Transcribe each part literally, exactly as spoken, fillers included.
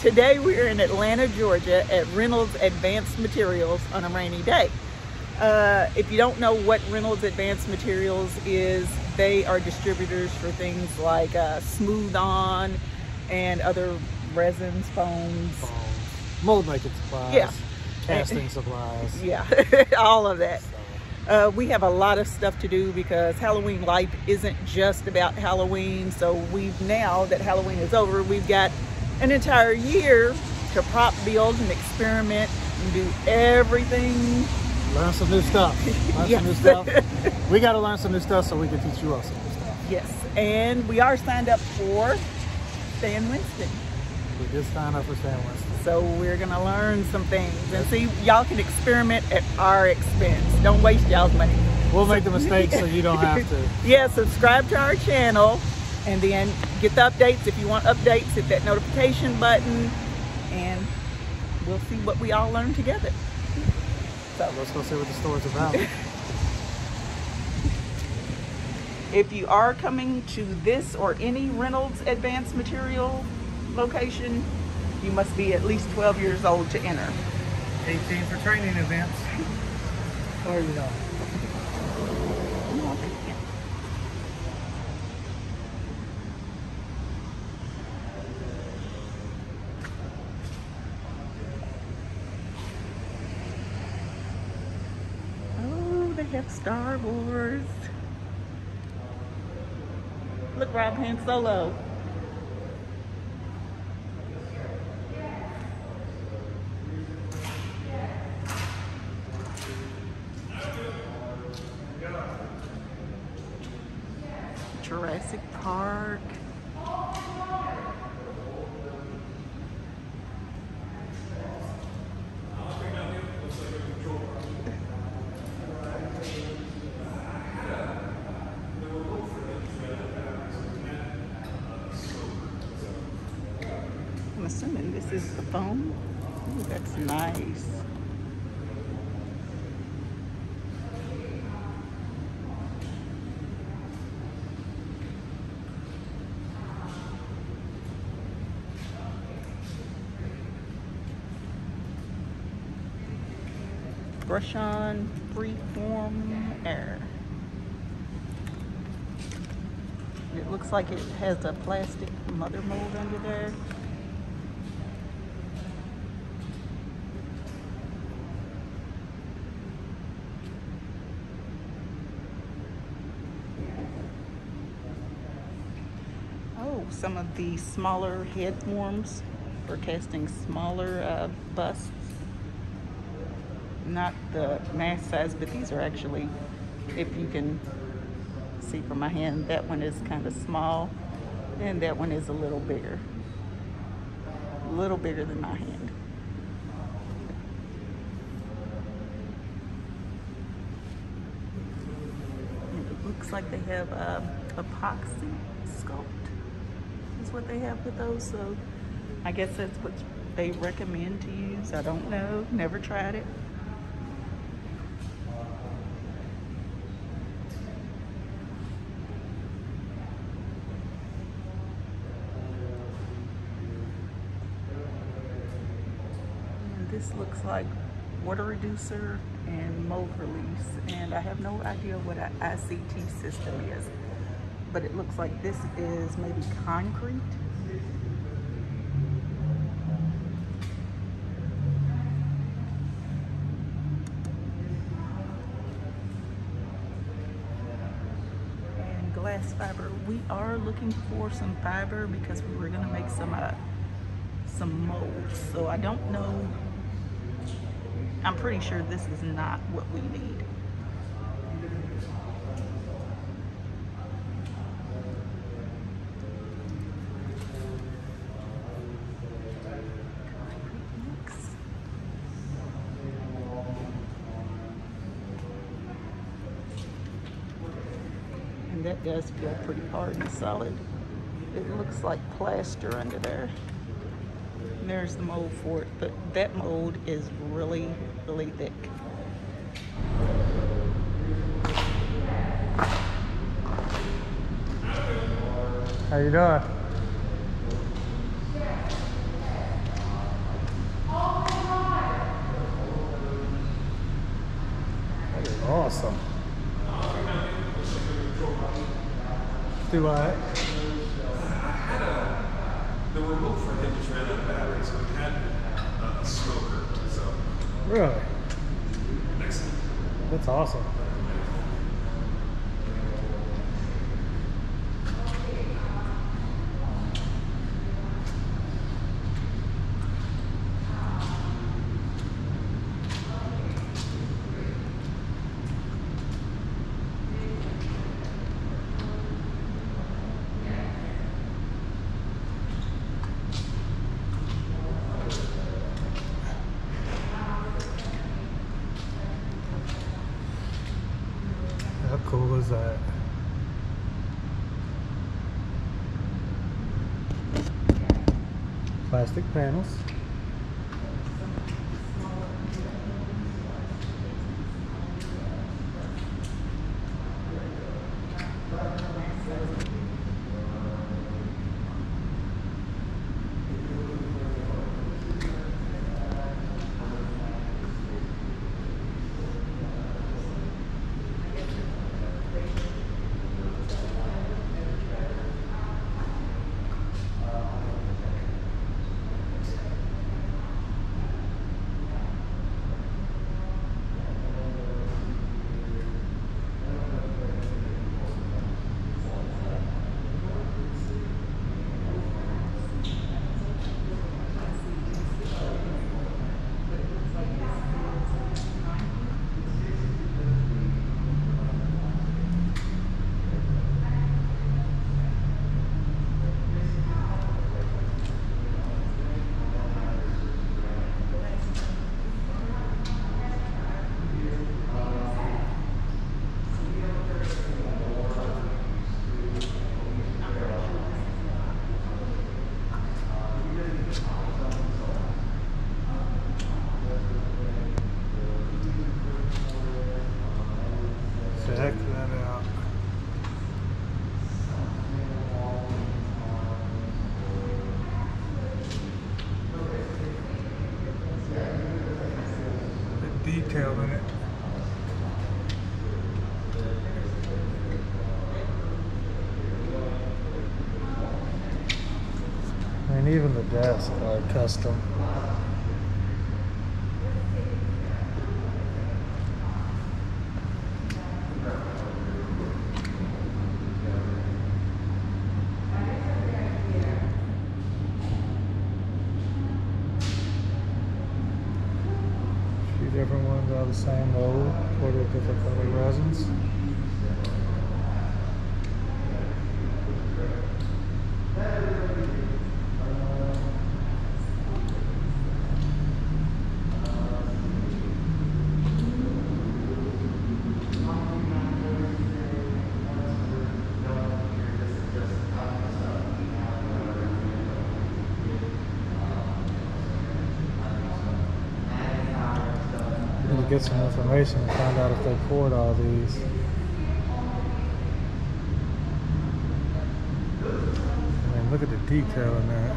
Today we're in Atlanta, Georgia at Reynolds Advanced Materials on a rainy day. Uh, if you don't know what Reynolds Advanced Materials is, they are distributors for things like uh, Smooth On and other resins, foams. Foams. Mold making supplies. Yeah. Casting supplies. Yeah, all of that. Uh, we have a lot of stuff to do because Halloweenlife isn't just about Halloween. So we've, now that Halloween is over, we've got an entire year to prop build and experiment and do everything. Learn some new stuff. Learn Yes. some new stuff. We got to learn some new stuff so we can teach you all some new stuff. Yes, and we are signed up for Stan Winston. We did sign up for Stan Winston. So we're gonna learn some things and see, y'all can experiment at our expense. Don't waste y'all's money. We'll make the mistakes so you don't have to. Yeah, subscribe to our channel and then get the updates. If you want updates, hit that notification button and we'll see what we all learn together. So Let's go see what the store's about. if you are coming to this or any Reynolds Advanced Material location, you must be at least twelve years old to enter. eighteen for training events. Or you know. Oh, they have Star Wars. Look, Rob Han Solo. Jurassic Park. I'm assuming this is the foam. Ooh, that's nice. Brush on freeform air. It looks like it has a plastic mother mold under there. Oh, some of the smaller head forms for casting smaller uh, busts. Not the mass size, but these are actually, if you can see from my hand, that one is kind of small and that one is a little bigger. A little bigger than my hand. And it looks like they have uh, epoxy sculpt is what they have with those, so I guess that's what they recommend to use. I don't know, never tried it. This looks like water reducer and mold release, and I have no idea what an I C T system is, but it looks like this is maybe concrete. And glass fiber. We are looking for some fiber because we were going to make some uh, some molds, so I don't know. I'm pretty sure this is not what we need. And that does feel pretty hard and solid. It looks like plaster under there. And there's the mold for it, but that mold is really, really thick. How you doing? Do I? I had a, the remote for him just ran out of battery, so we had a, a smoker. So Really? next time. That's awesome. How cool is that? Plastic panels. Check that out. The detail in it. And even the desks are custom. Different ones are the same mold, for the different color resins. To get some information and find out if they poured all these. I mean, look at the detail in that.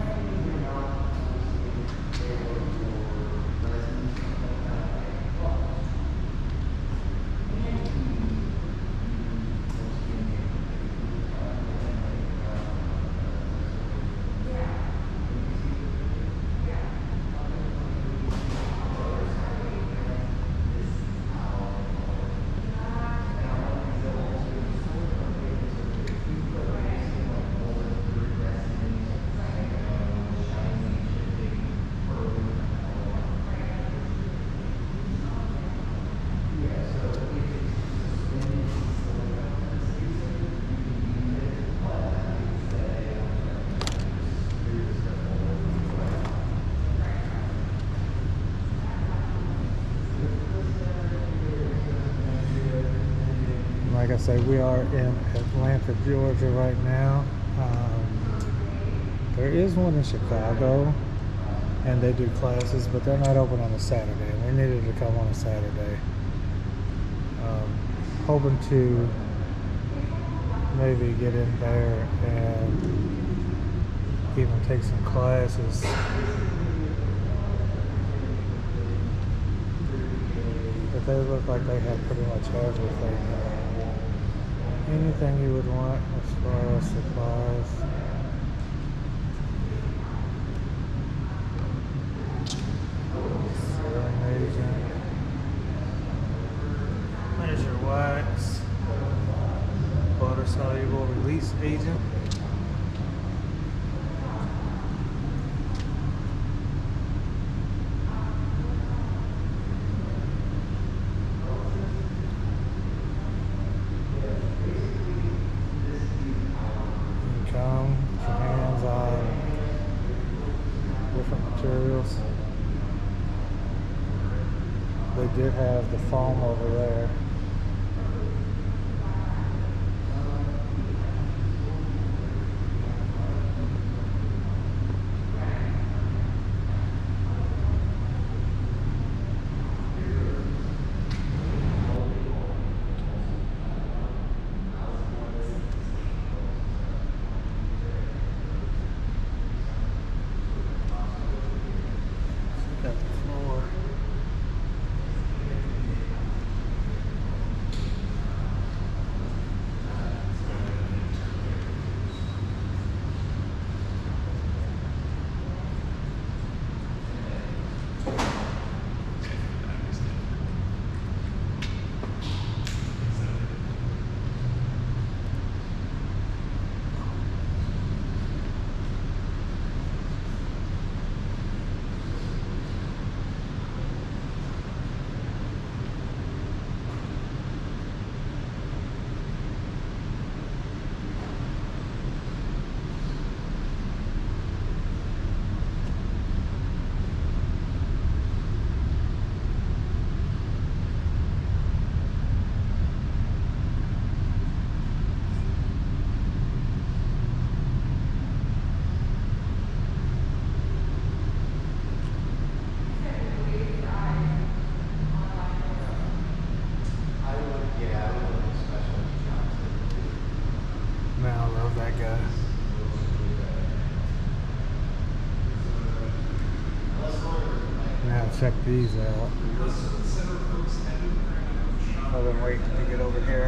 Like I say, we are in Atlanta, Georgia right now. Um, there is one in Chicago, and they do classes, but they're not open on a Saturday. We needed to come on a Saturday. Um, hoping to maybe get in there and even take some classes. But they look like they have pretty much everything. anything you would want as far as supplies. Sealing agent. There's your wax. Water soluble release agent. Come, put your hands on different materials. They did have the foam over there. Got the floor. Man, I love that guy. Now check these out. I've been waiting to get over here.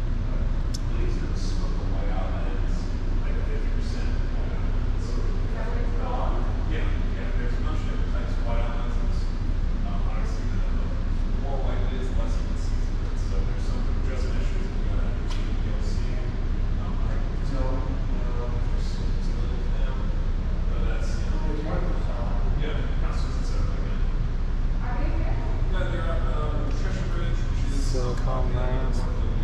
Silicone lamps.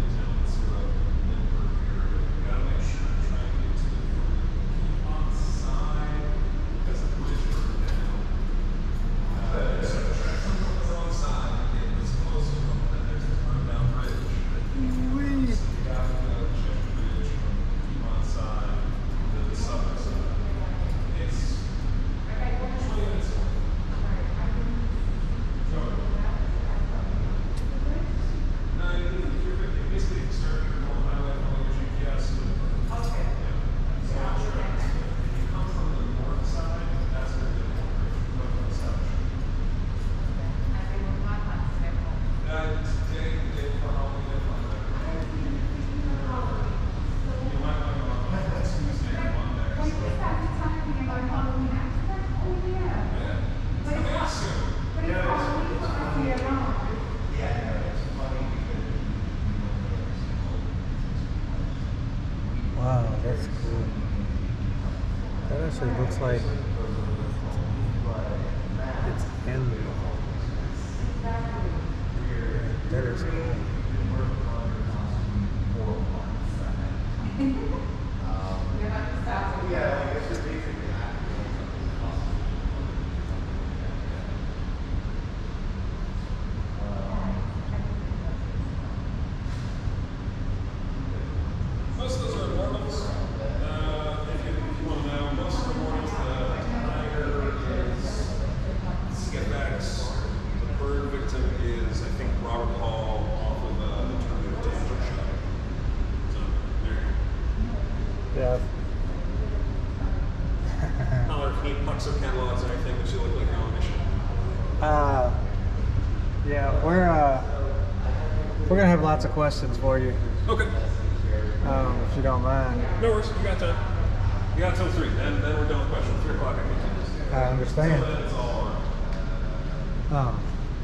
Wow, that's cool. That actually looks like it's in. That is cool. Most of those are mortals. Uh, if you, if you want to know, most of the mortals, the tiger is skeptics. The bird victim is, I think, Robert Hall off of uh, the Terminator Danger Show. So, there you go. Yeah. Not like any Puxo catalogs or anything that you look like you're on a mission. Uh, yeah, we're uh, we're gonna have lots of questions for you. Okay. um, if you don't mind. No worries, you got time. You got till three, then, then we're done with questions. Three o'clock, I think. I understand. So then it's all on. Um,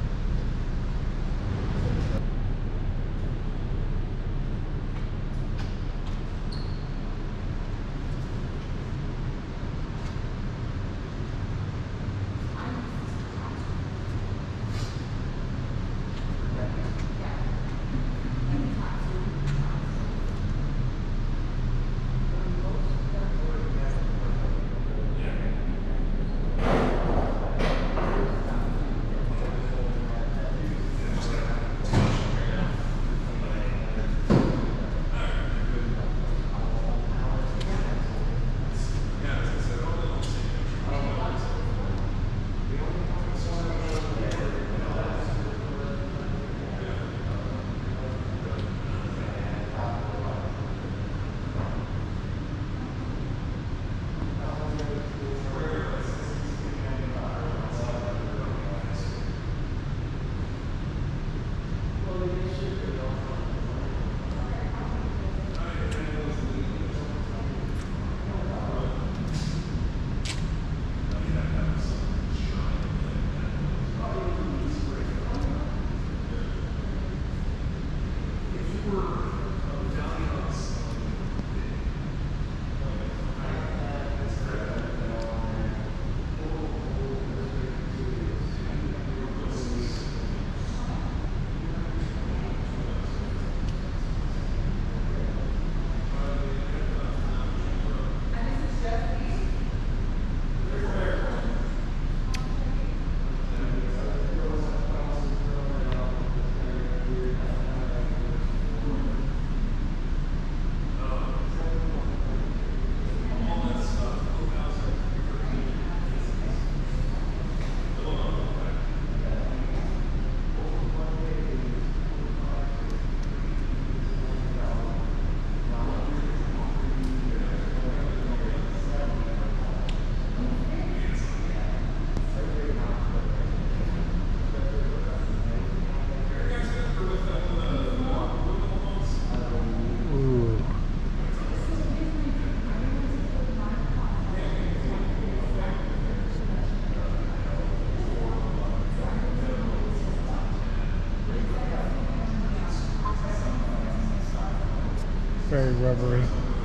very rubbery.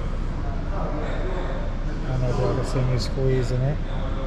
I know y'all can see me squeezing it.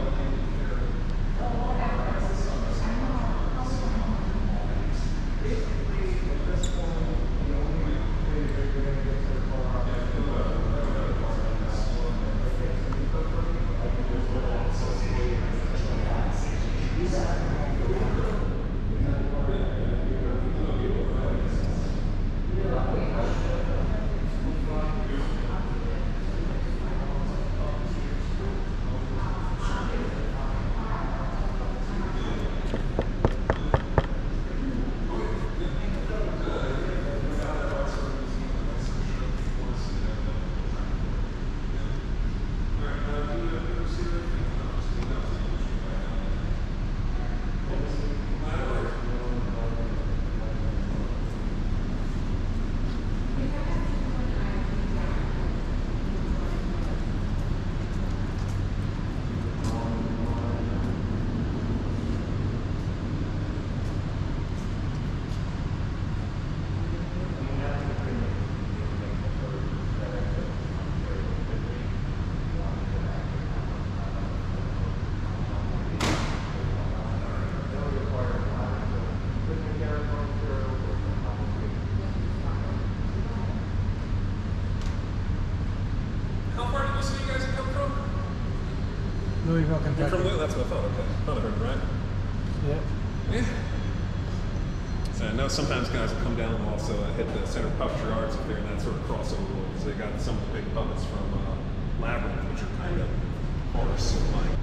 Louisville, You're Kentucky. from Louisville? That's what I thought. Okay. Thought I heard it right. Yep. Yeah. So I know sometimes guys will come down and also uh, hit the Center of Puppetry Arts if they're in that sort of crossover role, because they got some of the big puppets from uh, Labyrinth, which are kind of horse like.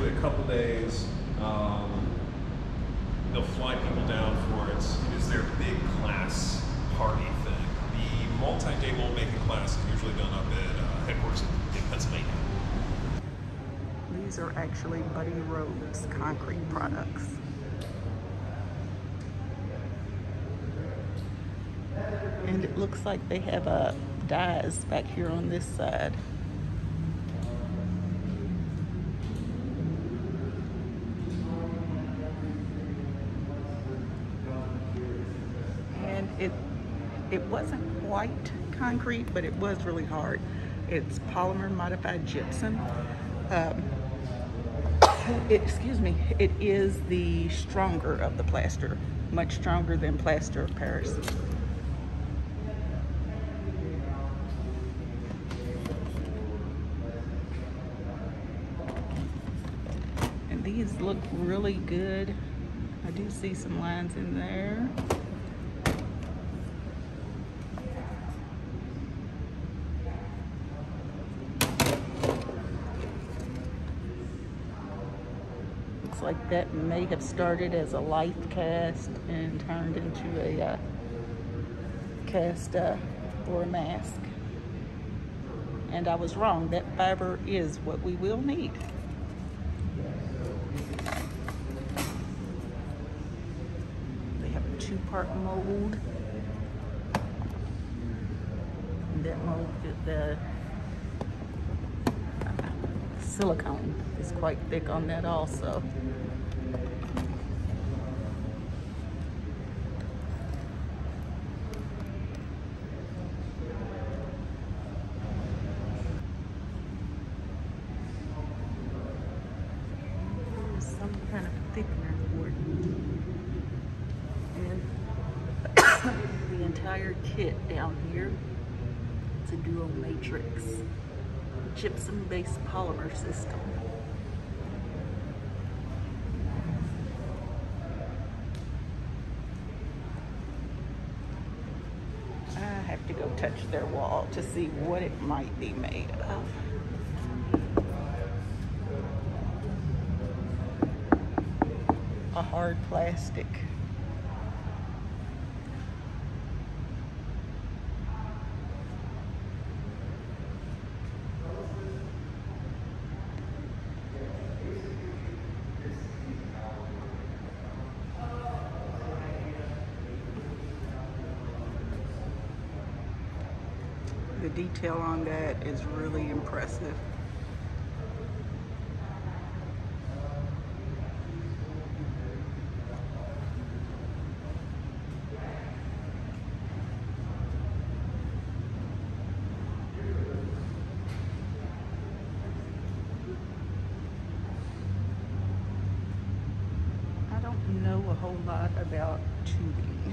usually a couple days. Um, they'll fly people down for it. It is their big class party thing. The multi-day mold making class is usually done up at uh, headquarters in, in Pennsylvania. These are actually Buddy Rhodes concrete products. And it looks like they have uh, dyes back here on this side. And it it wasn't white concrete, but it was really hard. It's polymer modified gypsum. Um, it, excuse me, it is the stronger of the plaster, much stronger than plaster of Paris. And these look really good. I do see some lines in there. Looks like that may have started as a life cast and turned into a uh, cast uh, or a mask. And I was wrong, that fiber is what we will need. They have a two-part mold. And that mold, the silicone is quite thick on that also. There's some kind of thickener for it. And the entire kit down here, it's a duo matrix gypsum-based polymer system. I have to go touch their wall to see what it might be made of. A hard plastic. The detail on that is really impressive. I don't know a whole lot about tubing,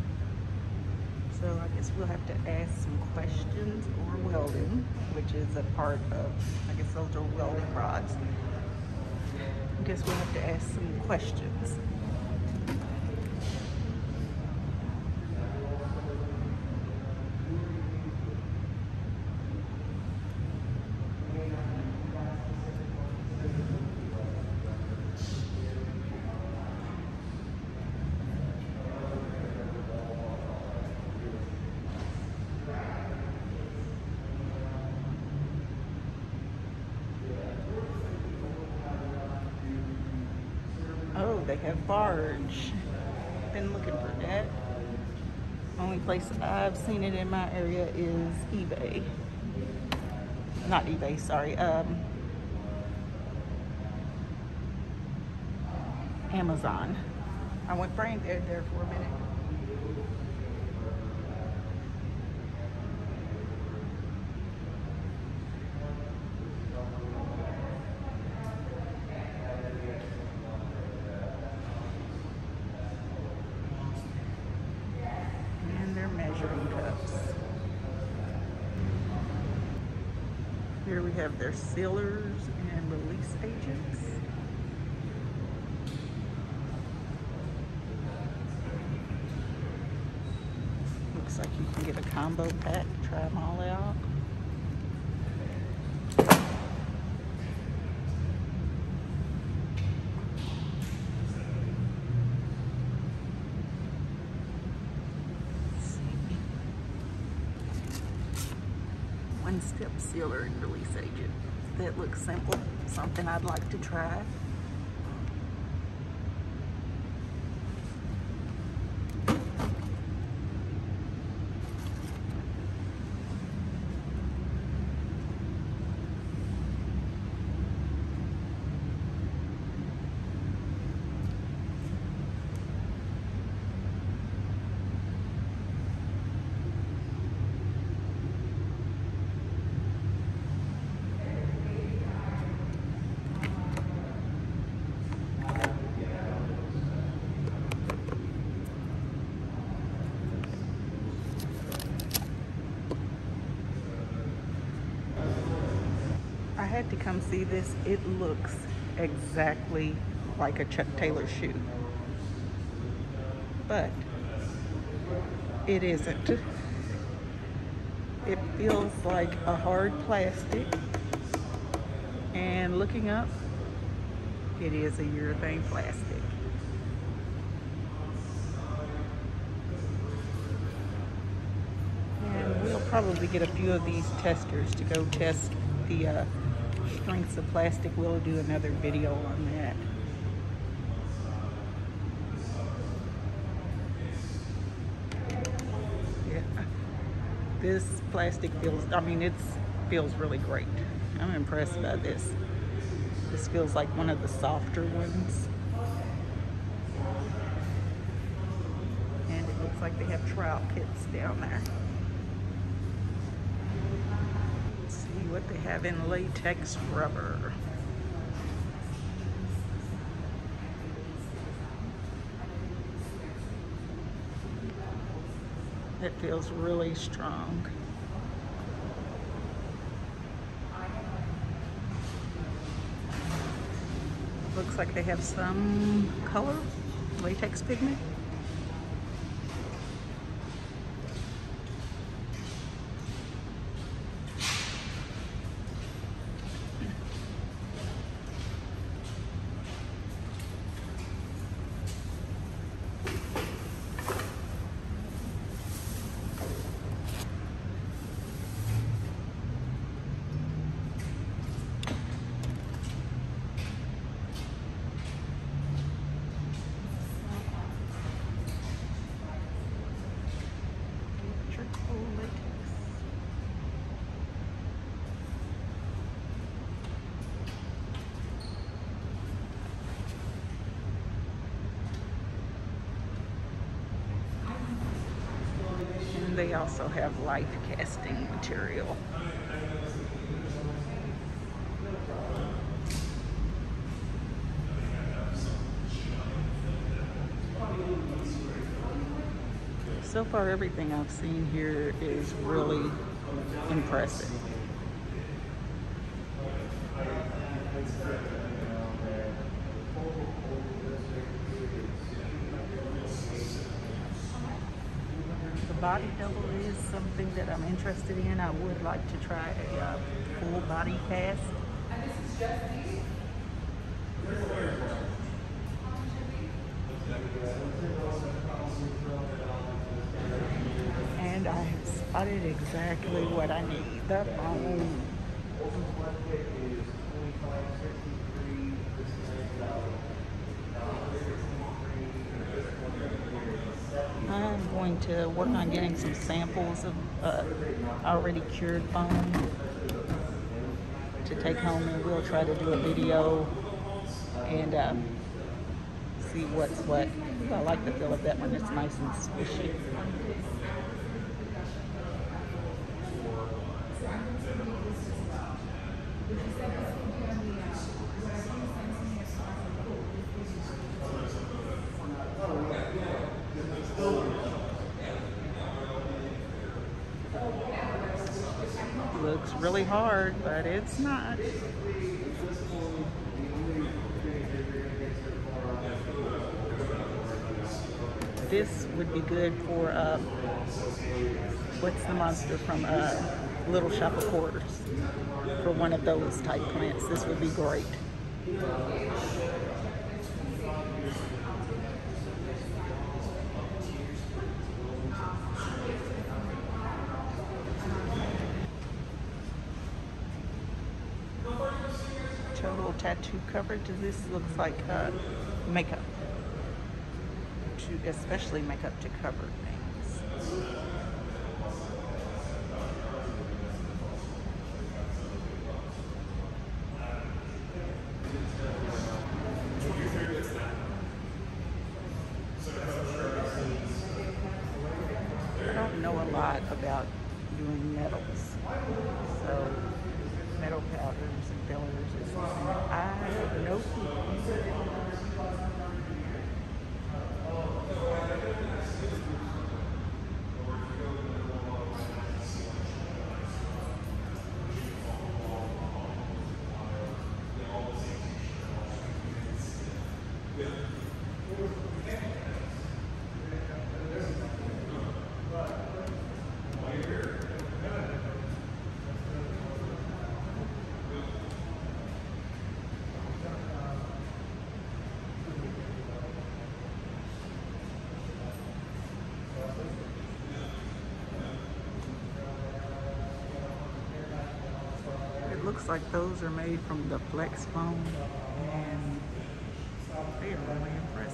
so I guess we'll have to ask some questions, or welding, which is a part of, I guess those are welding rods. I guess we'll have to ask some questions. Oh, they have barge. Been looking for that. Only place I've seen it in my area is eBay. Not eBay, sorry. Um, Amazon. I went brain dead there for a minute. Here we have their sealers and release agents. Looks like you can get a combo pack, try them all out. one-step sealer and release agent. That looks simple, something I'd like to try. I had to come see this. It looks exactly like a Chuck Taylor shoe, but it isn't. It feels like a hard plastic, and looking up, it is a urethane plastic. And we'll probably get a few of these testers to go test the uh, strengths of plastic. We'll do another video on that. Yeah, this plastic feels, I mean, it feels really great. I'm impressed by this. This feels like one of the softer ones. And it looks like they have trial kits down there. Let's see what they have in latex rubber. It feels really strong. Looks like they have some color, latex pigment. They also have life casting material. So far, everything I've seen here is really impressive. Body double is something that I'm interested in. I would like to try a uh, full body cast. And this is just these? And I have spotted exactly what I need. The foam. I'm going to work on getting some samples of uh, already cured foam to take home, and we'll try to do a video and uh, see what's what. I like the feel of that one. It's nice and squishy. Looks really hard, but it's not. This would be good for, uh, what's the monster from uh, Little Shop of Horrors? For one of those type plants, this would be great. tattoo coverage. This looks like uh, makeup, to, especially makeup to cover things. I don't know a lot about doing metals, so metal powders and fillers is something I have no clue. It looks like those are made from the flex foam, and they are really impressive.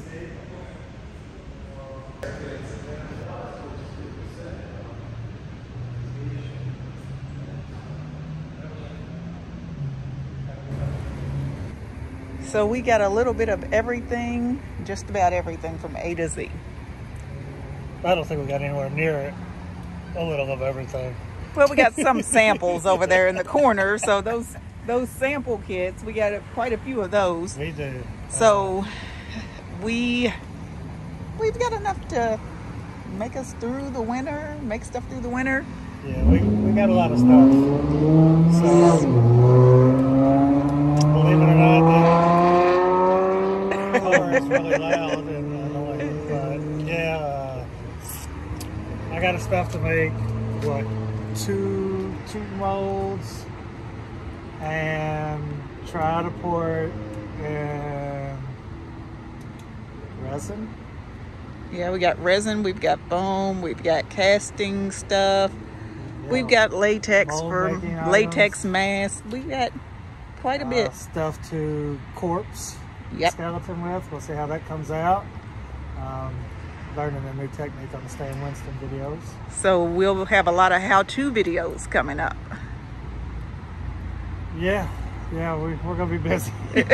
So we got a little bit of everything, just about everything from A to Z. I don't think we got anywhere near it. A little of everything. Well, we got some samples over there in the corner. So those those sample kits, we got quite a few of those. We do. So we we've got enough to make us through the winter, make stuff through the winter. Yeah, we, we got a lot of stuff. So, believe it or not, the car is really loud and annoying. But yeah, uh, I got stuff to make, what, two, two molds and try to pour and resin. Yeah, we got resin, we've got foam, we've got casting stuff. Yeah. We've got latex Mold for making latex items. masks. We got quite a bit. Uh, stuff to corpse Yep. skeleton with. We'll see how that comes out. Um, learning a new technique on the Stan Winston videos. So we'll have a lot of how-to videos coming up. Yeah, yeah, we, we're gonna be busy.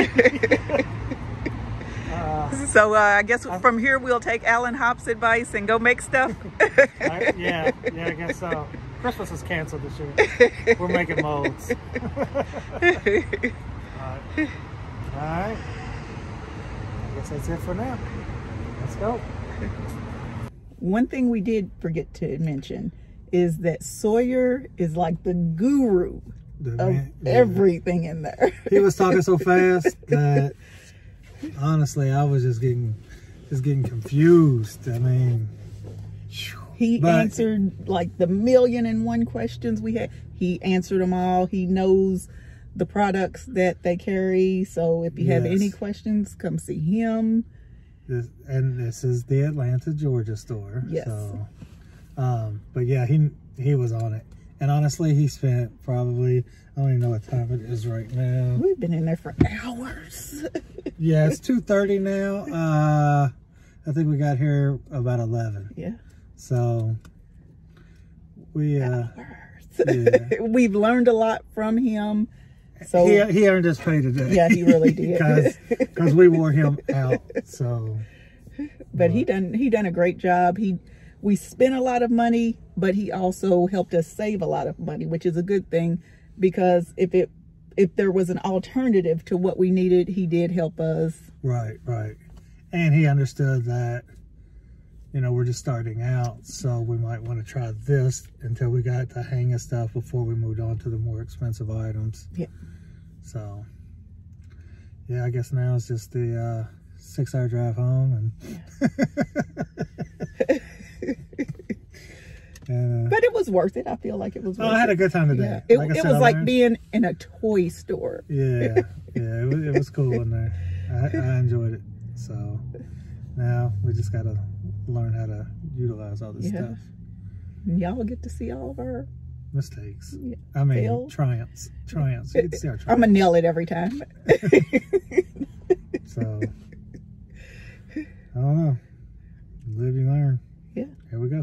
uh, So uh, I guess from here we'll take Alan Hop's advice and go make stuff. I, yeah, yeah, I guess so. Christmas is canceled this year. We're making molds. All right. All right. I guess that's it for now. Let's go. One thing we did forget to mention is that Sawyer is like the guru The of man- yeah. everything in there. He was talking so fast that honestly, I was just getting, just getting confused. I mean, He but, answered like the million and one questions we had. He answered them all. He knows the products that they carry. So if you have yes. any questions, come see him. This, and this is the Atlanta, Georgia store. Yes. So, um, but yeah, he he was on it. And honestly, he spent probably, I don't even know what time it is right now. We've been in there for hours. Yeah, it's two thirty now. Uh, I think we got here about eleven. Yeah. So, we, uh, Hours. yeah. We've learned a lot from him. So he, he earned his pay today. yeah, he really did. Because we wore him out, so. But he done he done a great job. He we spent a lot of money, but he also helped us save a lot of money, which is a good thing, because if it if there was an alternative to what we needed, he did help us. Right, right. And he understood that, you know, we're just starting out, so we might want to try this until we got the hang of stuff before we moved on to the more expensive items. Yeah. So, yeah, I guess now it's just the uh, six-hour drive home, and. and uh, But it was worth it. I feel like it was worth oh, I had it. a good time today. Yeah. It, like I it said, was I like learned- being in a toy store. Yeah, yeah, it was, it was cool in there. I, I enjoyed it. So now we just gotta learn how to utilize all this Yeah. stuff. And y'all get to see all of our mistakes. Yeah. I mean, Fail. triumphs. Triumphs. You can see our triumphs. I'm going to nail it every time. So, I don't know. Live, you learn. Yeah. Here we go.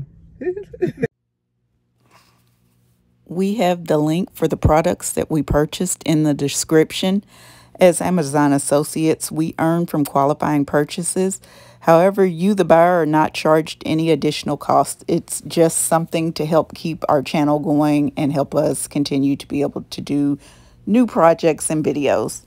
We have the link for the products that we purchased in the description. As Amazon associates, we earn from qualifying purchases. However, you, the buyer, are not charged any additional cost. It's just something to help keep our channel going and help us continue to be able to do new projects and videos.